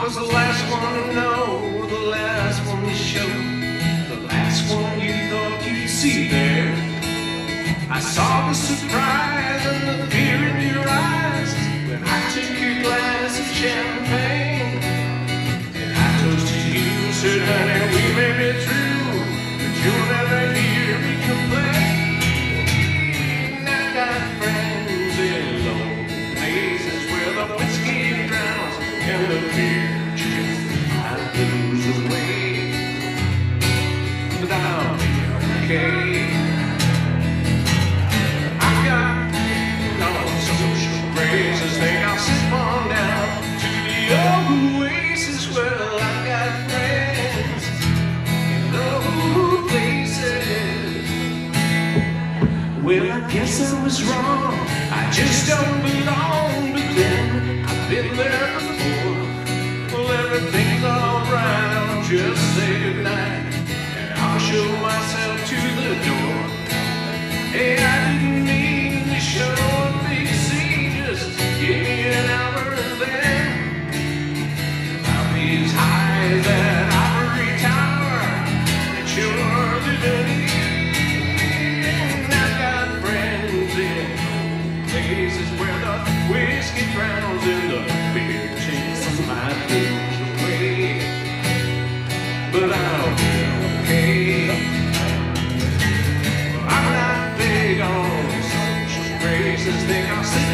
was the last one to know, the last one to show, the last one you thought you'd see there. I saw the surprise and the fear in your eyes when I took your glass of champagne. And I toasted you, said, honey, we may be through, but you'll never hear me complain. I got friends in low places where the whiskey drowns and the beer just might lose away. But I'll be okay. Think I'll sit on down to the oasis. Well, I've got friends in low places. Well, I guess I was wrong, I just don't belong. But then I've been there before. Well, everything's alright, I'll just say goodnight and I'll show myself to the door. Hey, I didn't mean to show a big scene, just give me an hour and then I'll be as high as that ivory tower that you're living in. I've got friends in places where the whiskey drowns and the beer takes my blues away. But I'll be okay. I'm not big on social graces, think I'll